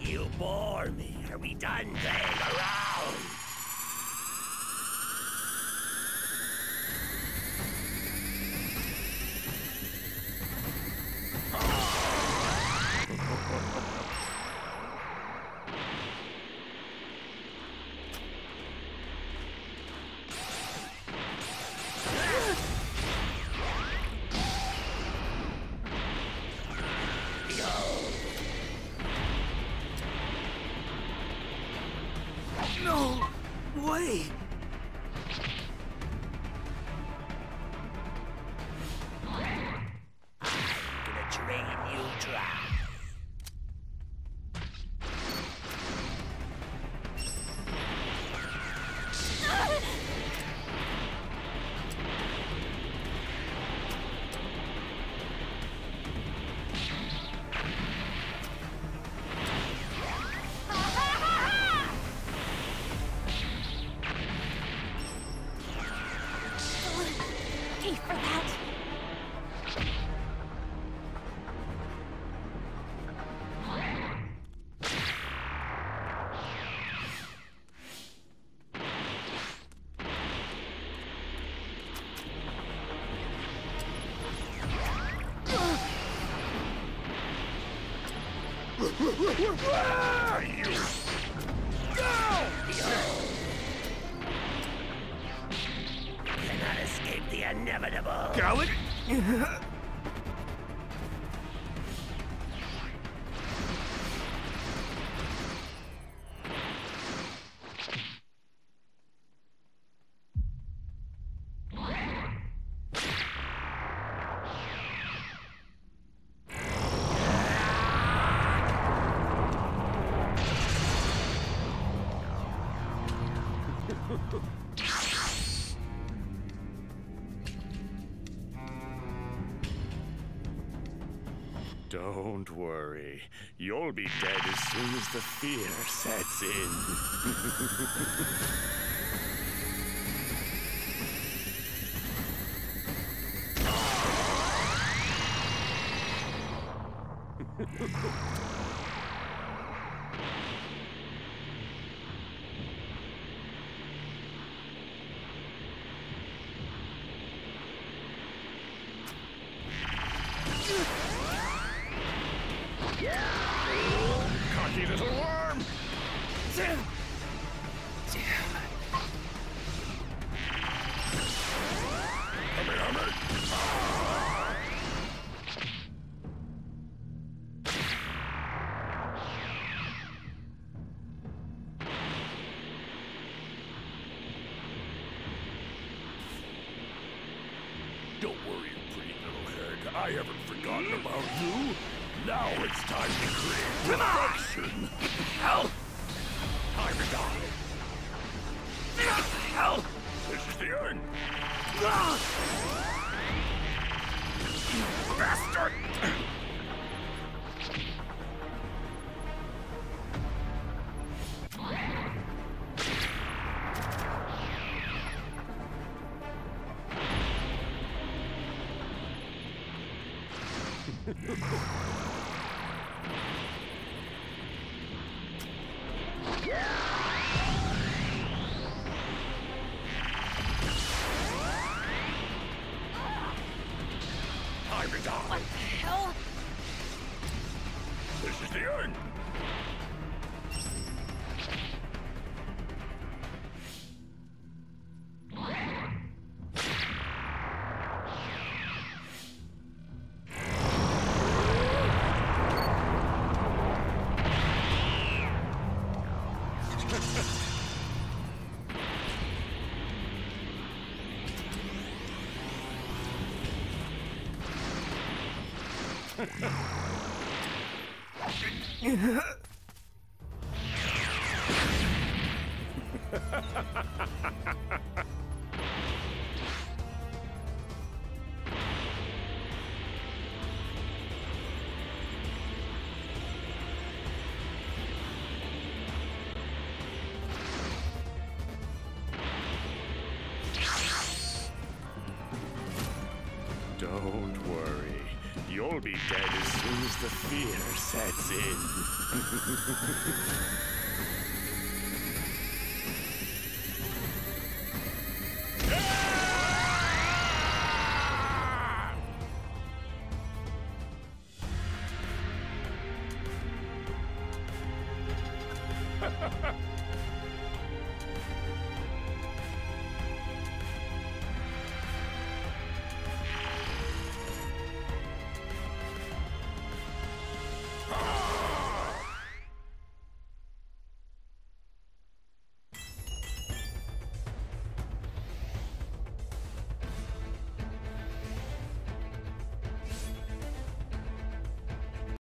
You bore me. Are we done playing around? No way! Gonna train you dry. Pay for that. Cannot escape the inevitable. Go it! Don't worry. You'll be dead as soon as the fear sets in. Cocky little worm! Damn! Don't worry, pretty little head. I haven't forgotten about you. Now it's time to create perfection. Hell! Time to die. Hell! This is the end. Bastard! Time to die. What the hell? This is the end. Don't worry. You'll be dead as soon as the fear sets in.